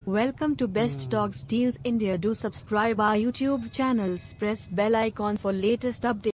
Welcome to Best Dogs Deals India. Do subscribe our YouTube channels. Press bell icon for latest updates.